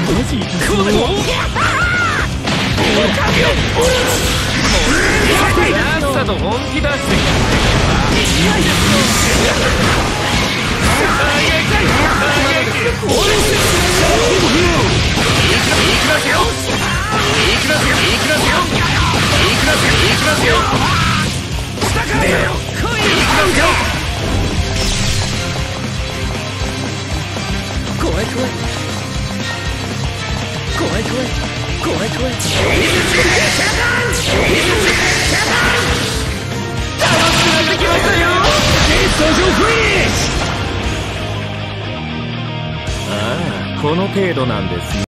さっさと本気出してこの程度なんですね。